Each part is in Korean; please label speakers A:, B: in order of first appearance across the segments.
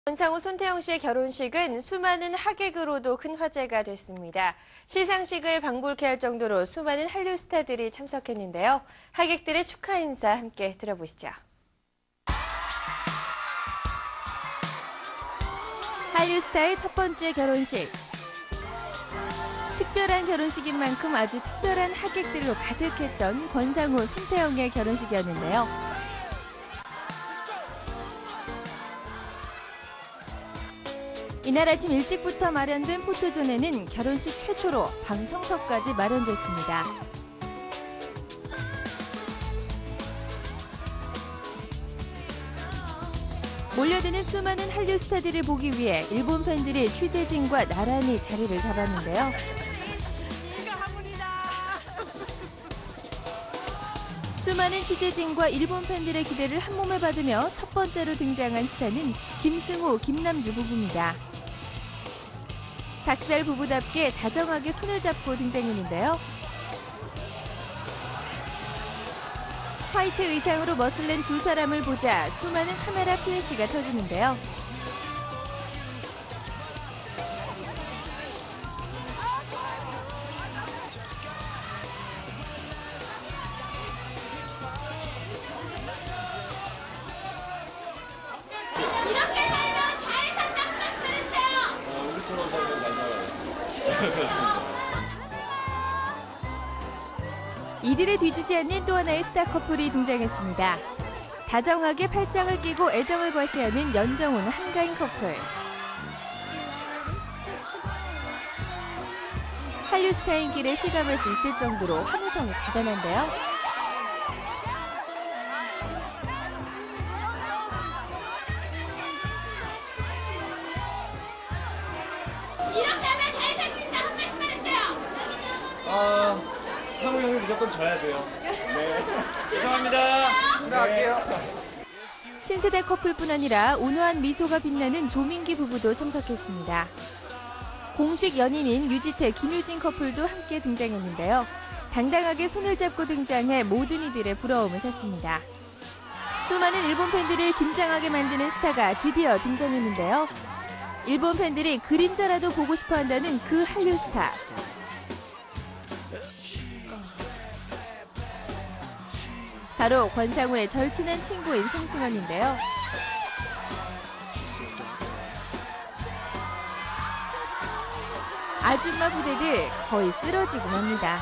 A: 권상우 손태영 씨의 결혼식은 수많은 하객으로도 큰 화제가 됐습니다. 시상식을 방불케 할 정도로 수많은 한류 스타들이 참석했는데요. 하객들의 축하 인사 함께 들어보시죠. 한류 스타의 첫 번째 결혼식. 특별한 결혼식인 만큼 아주 특별한 하객들로 가득했던 권상우, 손태영의 결혼식이었는데요. 이날 아침 일찍부터 마련된 포토존에는 결혼식 최초로 방청석까지 마련됐습니다. 몰려드는 수많은 한류 스타들을 보기 위해 일본 팬들이 취재진과 나란히 자리를 잡았는데요. 수많은 취재진과 일본 팬들의 기대를 한몸에 받으며 첫 번째로 등장한 스타는 김승우, 김남주 부부입니다. 닭살 부부답게 다정하게 손을 잡고 등장했는데요. 화이트 의상으로 멋을 낸 두 사람을 보자 수많은 카메라 플래시가 터지는데요.
B: 이렇게 살면 잘 산다고 말씀해주세요.
C: 우리처럼 살면 잘 살아요.
A: 이들에 뒤지지 않는 또 하나의 스타 커플이 등장했습니다. 다정하게 팔짱을 끼고 애정을 과시하는 연정훈, 한가인 커플. 한류 스타인 길에 실감할 수 있을 정도로 환호성이 대단한데요.
B: 이렇게 하면 잘 살 수 있다. 한 말씀 해주세요.
C: 상우 형이 무조건 져야 돼요. 네. 죄송합니다. 지나갈게요.
A: 신세대 커플뿐 아니라 온화한 미소가 빛나는 조민기 부부도 참석했습니다. 공식 연인인 유지태, 김유진 커플도 함께 등장했는데요. 당당하게 손을 잡고 등장해 모든 이들의 부러움을 샀습니다. 수많은 일본 팬들을 긴장하게 만드는 스타가 드디어 등장했는데요. 일본 팬들이 그림자라도 보고 싶어 한다는 그 한류 스타. 바로 권상우의 절친한 친구인 송승헌인데요. 아줌마 부대들 거의 쓰러지고 맙니다.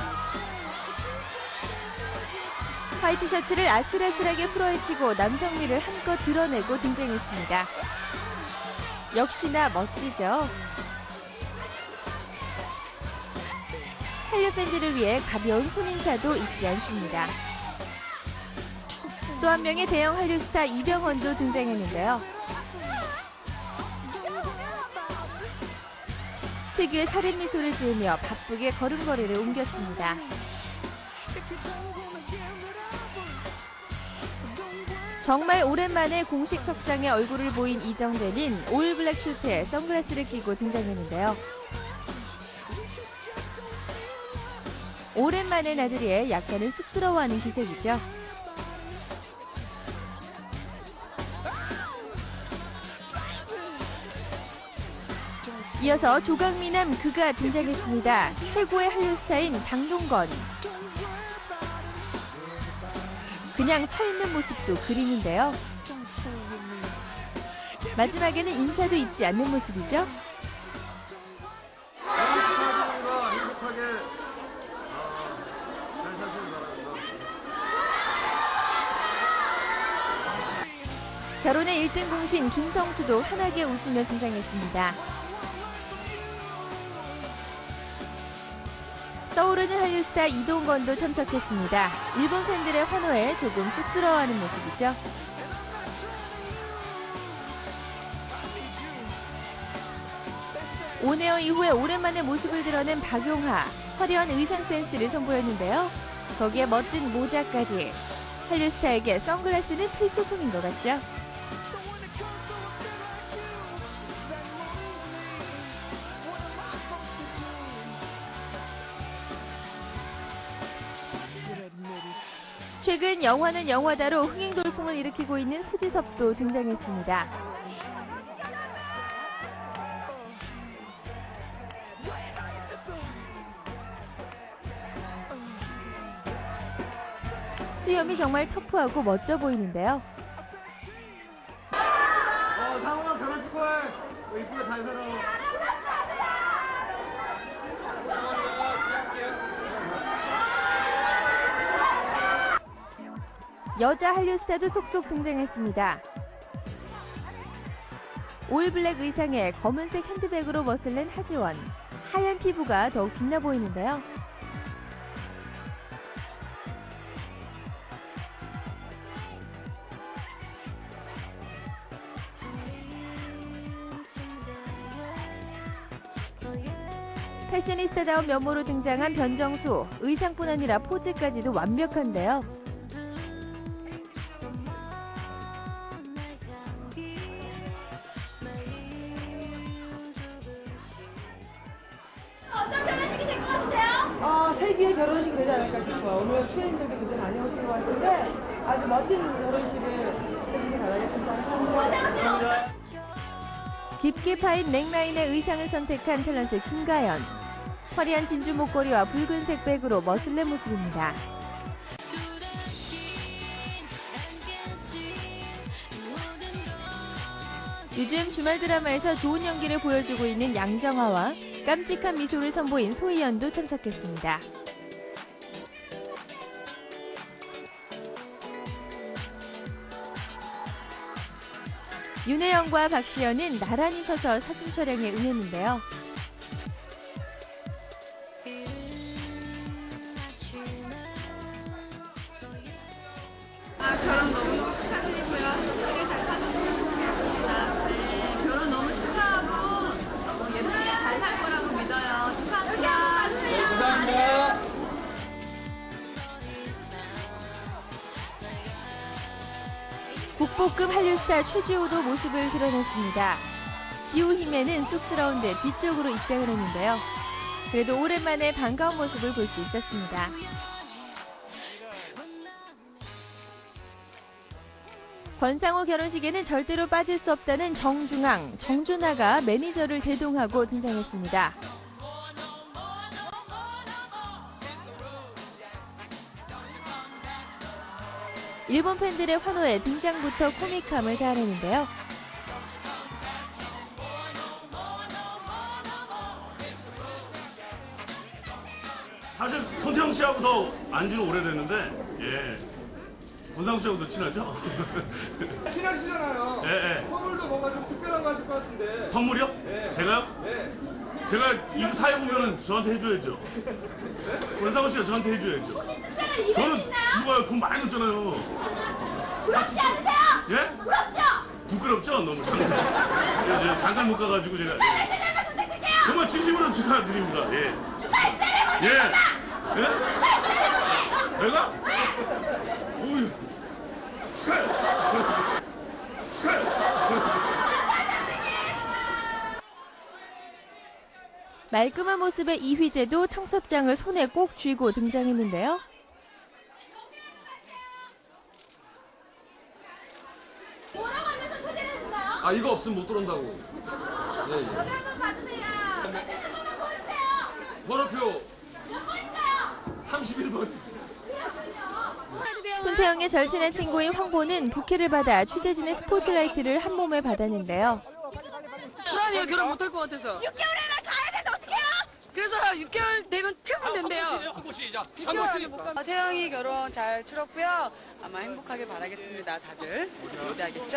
A: 화이트 셔츠를 아슬아슬하게 풀어헤치고 남성미를 한껏 드러내고 등장했습니다. 역시나 멋지죠? 한류 팬들을 위해 가벼운 손인사도 잊지 않습니다. 또 한 명의 대형 한류 스타 이병헌도 등장했는데요. 특유의 살인 미소를 지으며 바쁘게 걸음걸이를 옮겼습니다. 정말 오랜만에 공식 석상에 얼굴을 보인 이정재는 올 블랙 슈트에 선글라스를 끼고 등장했는데요. 오랜만에 나들이에 약간은 쑥스러워하는 기색이죠. 이어서 조각미남 그가 등장했습니다. 최고의 한류 스타인 장동건. 그냥 서 있는 모습도 그리는데요. 마지막에는 인사도 잊지 않는 모습이죠. 결혼의 1등 공신 김성수도 환하게 웃으며 등장했습니다. 떠오르는 한류 스타 이동건도 참석했습니다. 일본 팬들의 환호에 조금 쑥스러워하는 모습이죠. 온에어 이후에 오랜만에 모습을 드러낸 박용하, 화려한 의상 센스를 선보였는데요. 거기에 멋진 모자까지. 한류 스타에게 선글라스는 필수품인 것 같죠? 최근 영화는 영화다로 흥행 돌풍을 일으키고 있는 소지섭도 등장했습니다. 수염이 정말 터프하고 멋져 보이는데요.
C: 상우가 결혼 축하해. 이쁘게 잘 살아.
A: 여자 한류 스타도 속속 등장했습니다. 올 블랙 의상에 검은색 핸드백으로 멋을 낸 하지원. 하얀 피부가 더욱 빛나 보이는데요. 패셔니스타다운 면모로 등장한 변정수. 의상뿐 아니라 포즈까지도 완벽한데요.
B: 어떤 결혼식이 될 것 같으세요?
D: 세기의 결혼식이 되지 않을까 싶어요. 오늘 추인들도 굉장히 많이 오신 것 같은데 아주 멋진 결혼식을 해주시기 바라겠습니다. 감사합니다.
A: 깊게 파인 넥라인의 의상을 선택한 탤런트 김가연. 화려한 진주 목걸이와 붉은색 백으로 멋을 낸 모습입니다. 요즘 주말 드라마에서 좋은 연기를 보여주고 있는 양정화와 깜찍한 미소를 선보인 소희연도 참석했습니다. 윤혜영과 박시연은 나란히 서서 사진 촬영에 응했는데요.
E: 결혼 너무너무 축하드리고요. 예쁘게 잘 사셨으면 좋겠습니다. 네, 결혼 너무 축하하고 예쁘게 잘 살 거라고 믿어요. 축하합니다.
C: 감사합니다.
A: 국보급 한류 스타 최지호도 모습을 드러냈습니다. 지호 힘에는 쑥스러운 듯 뒤쪽으로 입장을 했는데요. 그래도 오랜만에 반가운 모습을 볼 수 있었습니다. 권상우 결혼식에는 절대로 빠질 수 없다는 정중앙, 정준하가 매니저를 대동하고 등장했습니다. 일본 팬들의 환호에 등장부터 코믹함을 자아내는데요.
F: 사실 손태영 씨하고 더 안지는 오래됐는데, 예. 권상우 씨하고도 친하죠?
C: 친하시잖아요.
F: 예, 예.
C: 선물도 뭔가 좀 특별한 거 하실 것 같은데.
F: 선물이요?
C: 네.
F: 제가요?
C: 네.
F: 제가 이거 사회 보면은 저한테 해줘야죠. 권상우 씨가 저한테 해줘야죠.
B: 특별한 이벤트
F: 저는
B: 있나요?
F: 이거요, 돈 많이 넣었잖아요.
B: 부럽지 않으세요?
F: 예?
B: 부럽죠?
F: 부끄럽죠? 너무 장사. 잠깐 못 가가지고 제가.
B: 축하의 세대만 부탁드릴게요.
F: 정말 진심으로 축하드립니다. 예.
B: 축하의 세레머니.
F: 예. 예?
B: 축하의 세레머니.
F: 내가? 오유.
A: 말끔한 모습의 이휘재도 청첩장을 손에 꼭 쥐고 등장했는데요.
B: 뭐라고 하면서 초대를 했는가요?
G: 이거 없으면 못 들어온다고. 네.
B: 전화 한번 받으세요. 선택 한 번만 보여주세요.
G: 번호표
B: 몇 번인가요?
G: 31번.
A: 손태영의 절친한 친구인 황보는 부케를 받아 취재진의 스포트라이트를 한 몸에 받았는데요.
E: 불안해요. 결혼 못할 것 같아서.
B: 6개월이나 가야 되는데 어떡해요?
E: 그래서 6개월 되면 태우면 된대요. 6개월 못 가면.
H: 태영이 결혼 잘 치렀고요. 아마 행복하길 바라겠습니다. 다들 기대하겠죠?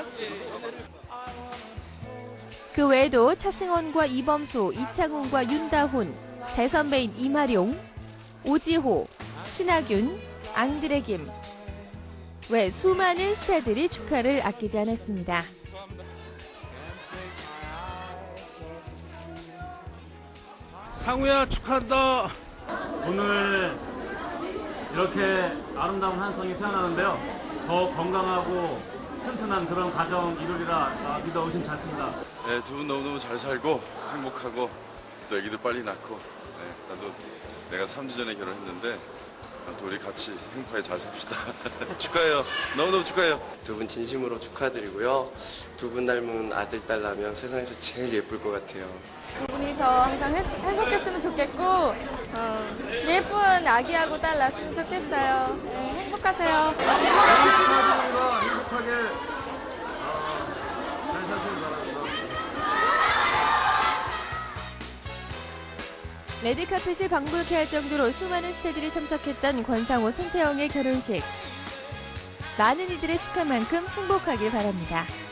A: 그 외에도 차승원과 이범수, 이창훈과 윤다훈, 대선배인 이마룡, 오지호, 신하균, 앙드레김 외 수많은 스타들이 축하를 아끼지 않았습니다.
C: 상우야 축하한다.
I: 오늘 이렇게 아름다운 한성이 태어나는데요. 더 건강하고 튼튼한 그런 가정 이루리라 믿어 의심찮습니다.
J: 네, 두 분 너무너무 잘 살고 행복하고 또 애기도 빨리 낳고 네, 나도 내가 3주 전에 결혼했는데 또 우리 같이 행복하게 잘 삽시다. 축하해요. 너무너무 축하해요.
K: 두 분 진심으로 축하드리고요. 두 분 닮은 아들, 딸 나면 세상에서 제일 예쁠 것 같아요.
L: 두 분이서 항상 행복했으면 좋겠고 예쁜 아기하고 딸 낳았으면 좋겠어요. 네, 행복한
A: 행복하세요.
I: 축하드립니다. 행복하게 잘 사시길 바랍니다.
A: 레드카펫을 방불케 할 정도로 수많은 스타들이 참석했던 권상우, 손태영의 결혼식. 많은 이들의 축하만큼 행복하길 바랍니다.